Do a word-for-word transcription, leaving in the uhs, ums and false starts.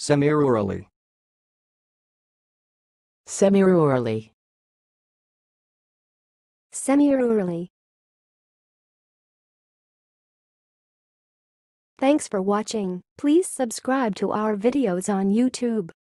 semirurally, semirurally, semirurally. Thanks for watching. Please subscribe to our videos on YouTube.